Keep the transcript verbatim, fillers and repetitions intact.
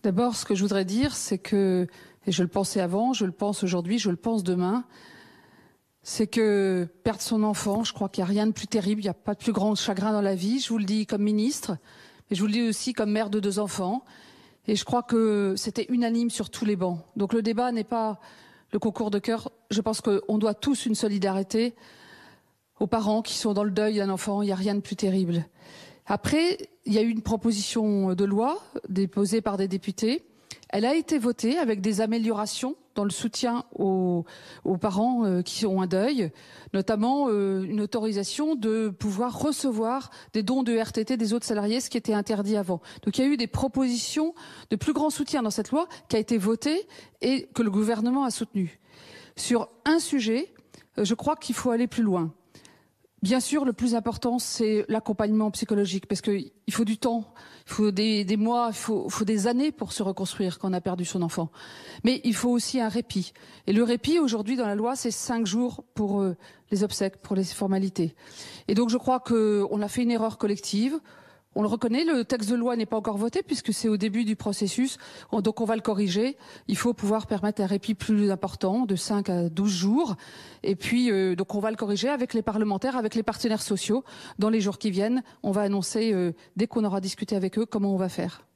D'abord, ce que je voudrais dire, c'est que, et je le pensais avant, je le pense aujourd'hui, je le pense demain, c'est que perdre son enfant, je crois qu'il n'y a rien de plus terrible, il n'y a pas de plus grand chagrin dans la vie. Je vous le dis comme ministre, mais je vous le dis aussi comme mère de deux enfants. Et je crois que c'était unanime sur tous les bancs. Donc le débat n'est pas le concours de cœur. Je pense qu'on doit tous une solidarité aux parents qui sont dans le deuil d'un enfant. Il n'y a rien de plus terrible. Après, il y a eu une proposition de loi déposée par des députés. Elle a été votée avec des améliorations dans le soutien aux, aux parents euh, qui ont un deuil, notamment euh, une autorisation de pouvoir recevoir des dons de R T T des autres salariés, ce qui était interdit avant. Donc il y a eu des propositions de plus grand soutien dans cette loi qui a été votée et que le gouvernement a soutenue. Sur un sujet, euh, je crois qu'il faut aller plus loin. Bien sûr, le plus important, c'est l'accompagnement psychologique, parce qu'il faut du temps, il faut des, des mois, il faut, il faut des années pour se reconstruire quand on a perdu son enfant. Mais il faut aussi un répit. Et le répit, aujourd'hui, dans la loi, c'est cinq jours pour euh, les obsèques, pour les formalités. Et donc, je crois qu'on a fait une erreur collective. On le reconnaît, le texte de loi n'est pas encore voté puisque c'est au début du processus, donc on va le corriger. Il faut pouvoir permettre un répit plus important, de cinq à douze jours. Et puis, euh, donc on va le corriger avec les parlementaires, avec les partenaires sociaux. Dans les jours qui viennent, on va annoncer, euh, dès qu'on aura discuté avec eux, comment on va faire.